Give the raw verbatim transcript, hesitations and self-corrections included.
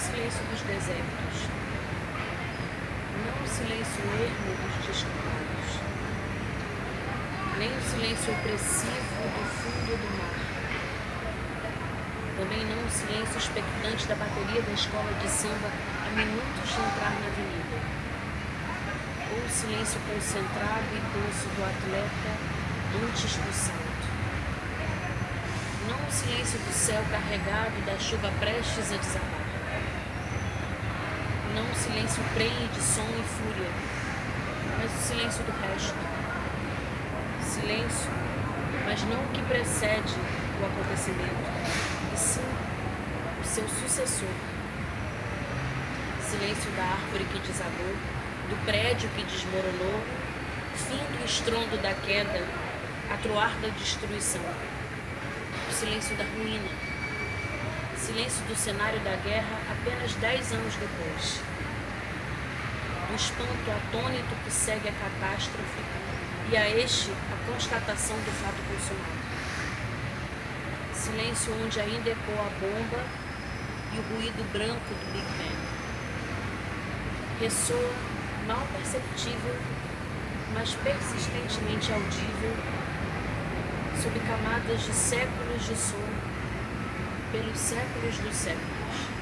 silêncio dos desertos, não o silêncio ermo dos descampados, nem o silêncio opressivo do fundo do mar, também não o silêncio expectante da bateria da escola de samba a minutos de entrar na avenida, ou o silêncio concentrado e doce do atleta antes do salto. Não o silêncio do céu carregado da chuva prestes a desabar. Não o silêncio prenhe de som e fúria, mas o silêncio do resto. Silêncio, mas não o que precede o acontecimento, e sim o seu sucessor. Silêncio da árvore que desabou, do prédio que desmoronou, fim do estrondo da queda, atroar da destruição. O silêncio da ruína, silêncio do cenário da guerra apenas dez anos depois, o espanto atônito que segue a catástrofe e a este a constatação do fato consumado, silêncio onde ainda ecoa a bomba e o ruído branco do Big Bang, ressoa mal perceptível, mas persistentemente audível, sob camadas de séculos de som, pelos séculos dos séculos.